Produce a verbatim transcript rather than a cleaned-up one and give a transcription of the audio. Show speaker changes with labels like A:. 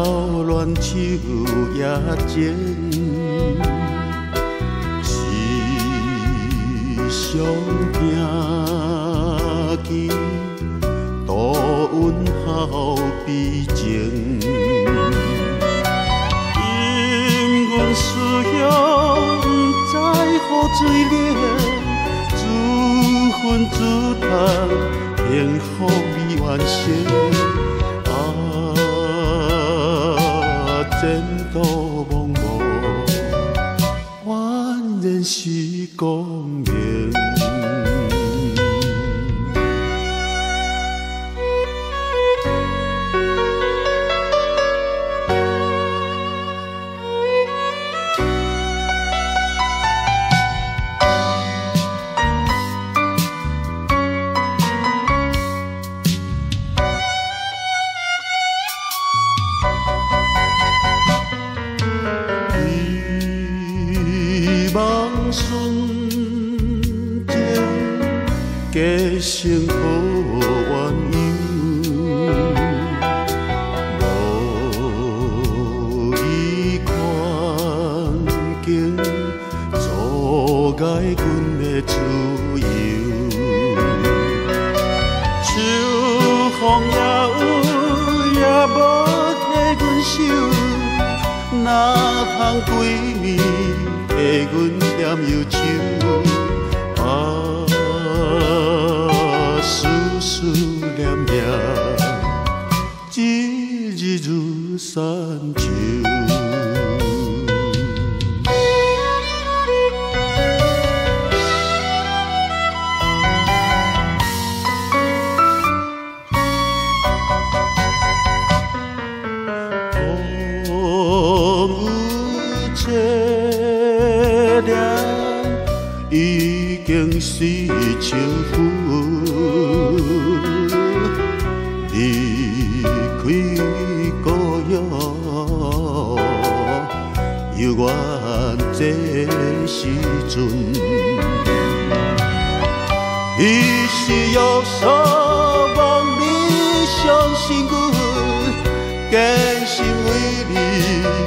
A: 乱手也前，时常听见度阮好悲情。因阮思乡不知雨水冷，自恨自叹，幸福未完成。啊，前途茫茫，宛然是光明。望瞬间，加成好鸳鸯，无意环境，阻碍阮的自由。秋风也有，也无替阮受，哪通归暝？替阮添忧愁，啊，思思念念，一日如山丘。已经是情妇，离开故乡，犹原这时阵，伊是约束望你相信阮，坚信为你。